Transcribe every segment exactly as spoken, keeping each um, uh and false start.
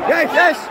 Yes, yes!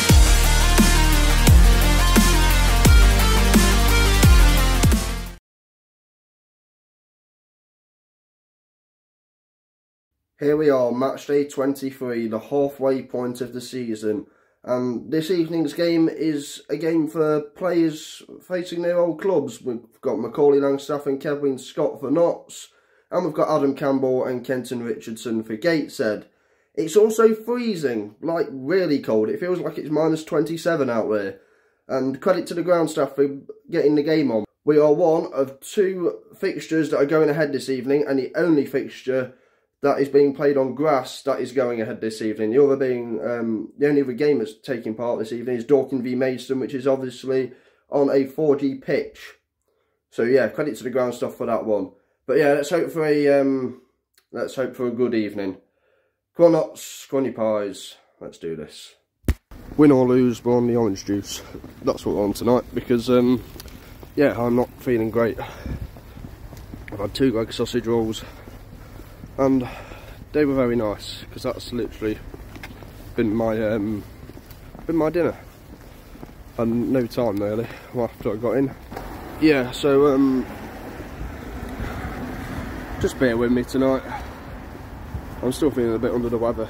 Here we are, match day twenty-three, the halfway point of the season. And this evening's game is a game for players facing their old clubs. We've got Macaulay Langstaff and Kevin Scott for Notts. And we've got Adam Campbell and Kenton Richardson for Gateshead. It's also freezing, like really cold. It feels like it's minus twenty-seven out there. And credit to the ground staff for getting the game on. We are one of two fixtures that are going ahead this evening, and the only fixture that is being played on grass that is going ahead this evening. The other being, um, the only other game that's taking part this evening is Dorking v Maidstone, which is obviously on a four G pitch. So yeah, credit to the ground staff for that one. But yeah, let's hope for a um, let's hope for a good evening. Come on, Notts, come on, you pies. Let's do this. Win or lose, we're on the orange juice. That's what we're on tonight because um, yeah, I'm not feeling great. I've had two egg sausage rolls, and they were very nice because that's literally been my um, been my dinner. And no time really after I got in. Yeah, so um, just bear with me tonight. I'm still feeling a bit under the weather.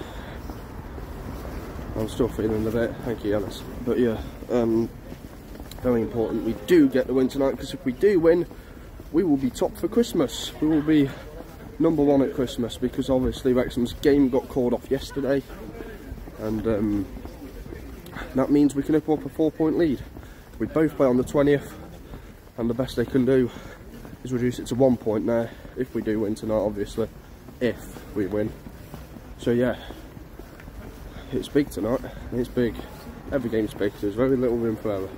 I'm still feeling a bit, thank you Alice. But yeah, um, very important we do get the win tonight, because if we do win, we will be top for Christmas. We will be number one at Christmas, because obviously Wrexham's game got called off yesterday. And um, that means we can open up a four point lead. We both play on the twentieth, and the best they can do is reduce it to one point there, if we do win tonight, obviously. If we win. So yeah, it's big tonight, it's big. Every game's big, there's very little room for error.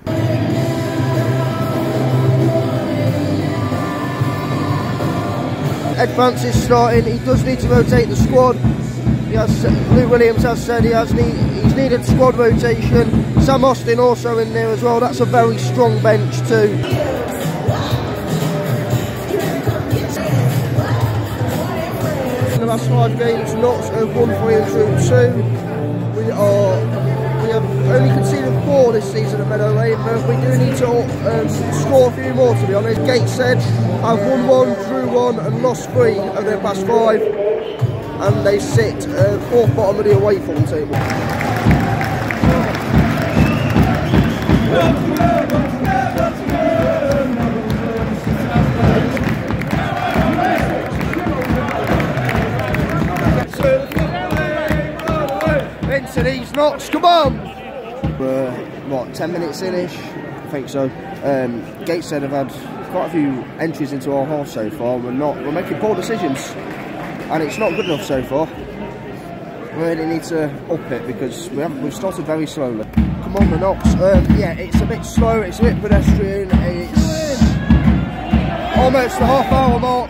Ed Francis starting, he does need to rotate the squad. He has, Luke Williams has said he has need, he's needed squad rotation. Sam Austin also in there as well, that's a very strong bench too. The last five games, Notts have won three and drew two. We are we have only conceded four this season at Meadow Lane, but we do need to um, score a few more, to be honest. Gateshead have won one, drew one, and lost three of their past five, and they sit uh, fourth bottom of the away form table. These Notts, come on! We're, what, ten minutes in-ish? I think so. Um, Gateshead have had quite a few entries into our half so far. We're not, we're making poor decisions, and it's not good enough so far. We really need to up it, because we haven't, we've started very slowly. Come on, the Notts. Um, yeah, it's a bit slow, it's a bit pedestrian, it's almost the half hour mark.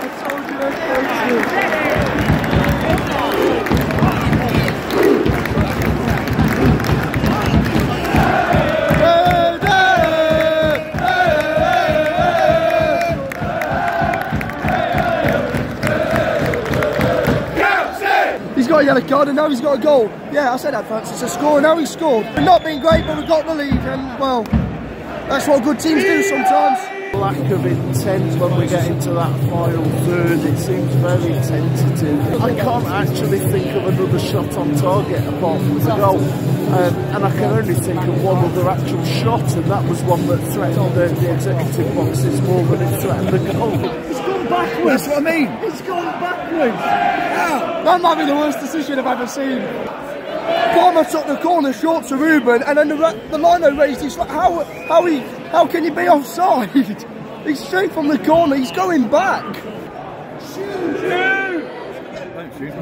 Got a yellow card and now he's got a goal. Yeah, I said that, Francis, a score, and now he's scored. We've not been great, but we've got the lead, and well, that's what good teams do sometimes. Lack of intent when we get into that final third, it seems very tentative. I can't actually think of another shot on target apart from the goal. Um, and I can only think of one other actual shot, and that was one that threatened the, the executive boxes more than it threatened the goal. Backwards. That's what I mean. It's gone backwards. Ow. That might be the worst decision I've ever seen. Palmer took the corner short to Ruben, and then the, the lino raised his. How how he how can he be offside? He's straight from the corner. He's going back. Shoot! Shoot! Don't shoot.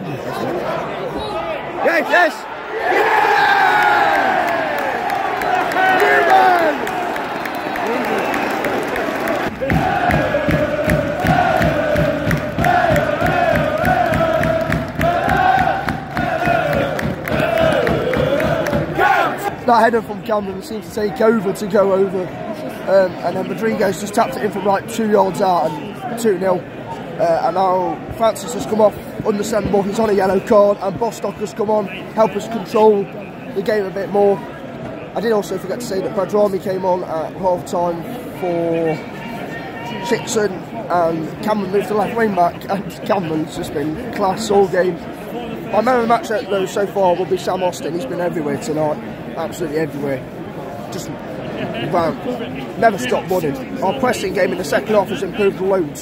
Yes, yes. Ruben! That header from Cameron seemed to take over to go over, um, and then Rodriguez just tapped it in from like two yards out, and two nil. Uh, and now Francis has come off, understandable, he's on a yellow card, and Bostock has come on, help us control the game a bit more. I did also forget to say that Badrami came on at half time for Chickson, and Cameron moved to left wing back, and Cameron's just been class all game. My man of the match though so far will be Sam Austin. He's been everywhere tonight, absolutely everywhere. Just ran, never stopped running. Our pressing game in the second half has improved loads.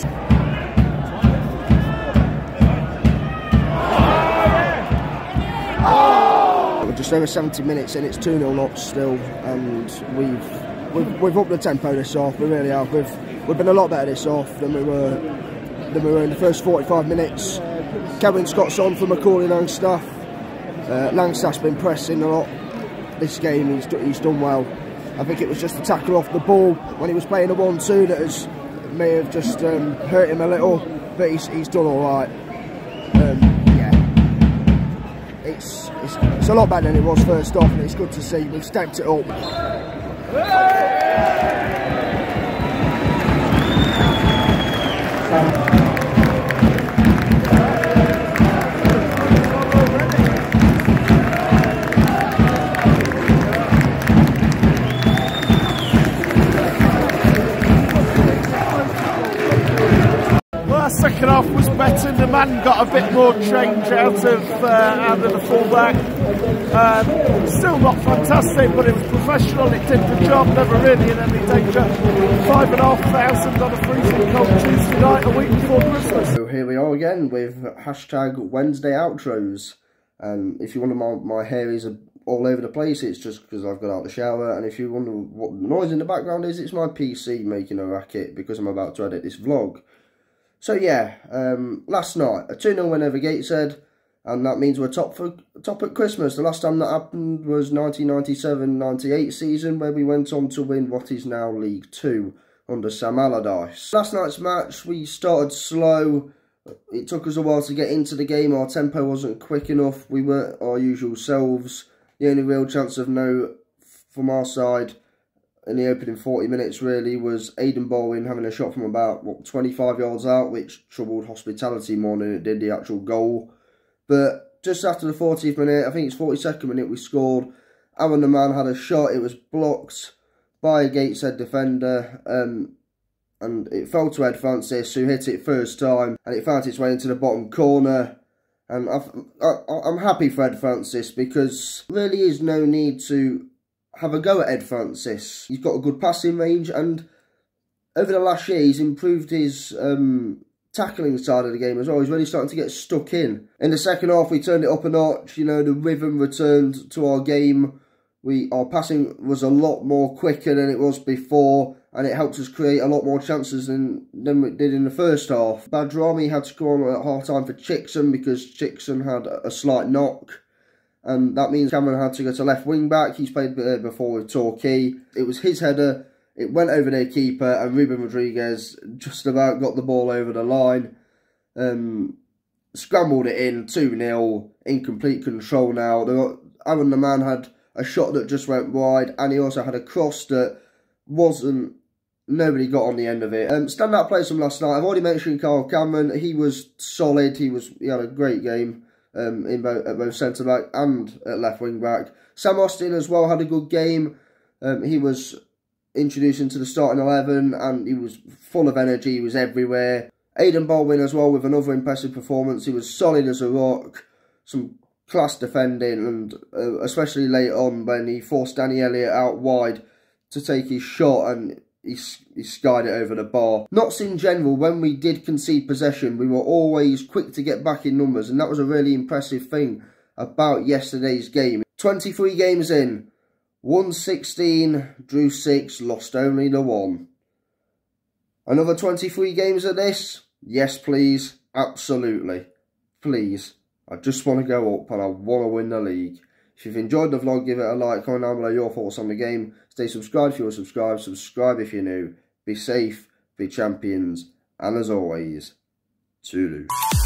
We're just over seventy minutes in, it's two nil knots still, and we've, we've we've upped the tempo this half. We really have. We've we've been a lot better this half than we were than we were in the first forty-five minutes. Kevin Scott's on for Macaulay Langstaff. Uh, Langstaff's been pressing a lot this game. He's he's done well. I think it was just the tackle off the ball when he was playing a one two that has may have just um, hurt him a little, but he's he's done all right. Um, yeah, it's, it's it's a lot better than it was first off, and it's good to see we've stepped it up. Second half was better. The man got a bit more change out of uh, out of the fullback. Um, still not fantastic, but it was professional. It did the job. Never really in any danger. Five and a half thousand on a freezing cold Tuesday night, a week before Christmas. So here we are again with hashtag Wednesday outros. And if you wonder my my hair is all over the place, it's just because I've got out of the shower. And if you wonder what the noise in the background is, it's my P C making a racket because I'm about to edit this vlog. So yeah, um, last night, a two nil win over Gateshead, and that means we're top for top at Christmas. The last time that happened was nineteen ninety-seven ninety-eight season, where we went on to win what is now League Two under Sam Allardyce. Last night's match, we started slow. It took us a while to get into the game. Our tempo wasn't quick enough. We weren't our usual selves. The only real chance of no from our side in the opening forty minutes really was Aidan Baldwin having a shot from about what twenty-five yards out, which troubled hospitality more than it did the actual goal. But just after the fortieth minute, I think it's forty-second minute, we scored. Aaron the man had a shot. It was blocked by a Gateshead defender, um, and it fell to Ed Francis, who hit it first time, and it found its way into the bottom corner. And I've, I, I'm happy for Ed Francis, because there really is no need to have a go at Ed Francis. He's got a good passing range, and over the last year he's improved his um, tackling side of the game as well. He's really starting to get stuck in. In the second half we turned it up a notch, you know, the rhythm returned to our game. We Our passing was a lot more quicker than it was before, and it helped us create a lot more chances than, than we did in the first half. Badrami had to come on at half time for Chickson because Chickson had a slight knock. And that means Cameron had to go to left wing back. He's played before with Torquay. It was his header. It went over their keeper, and Ruben Rodriguez just about got the ball over the line. Um, scrambled it in, two nil, in complete control now. Got, Aaron the man had a shot that just went wide, and he also had a cross that wasn't, nobody got on the end of it. Um, standout players from last night, I've already mentioned Carl Cameron. He was solid. He was he had a great game. Um, in both, at both centre back and at left wing back. Sam Austin as well had a good game. Um, he was introduced into the starting eleven, and he was full of energy. He was everywhere. Aidan Baldwin as well with another impressive performance. He was solid as a rock. Some class defending, and uh, especially late on when he forced Danny Elliott out wide to take his shot, and he, he skied it over the bar. Notts in general, when we did concede possession, we were always quick to get back in numbers, and that was a really impressive thing about yesterday's game. twenty-three games in, won sixteen, drew six, lost only the one. Another twenty-three games of this? Yes, please. Absolutely. Please. I just want to go up, and I want to win the league. If you've enjoyed the vlog, give it a like, comment down below your thoughts on the game. Stay subscribed if you're subscribed, subscribe if you're new. Be safe, be champions, and as always, toodaloo.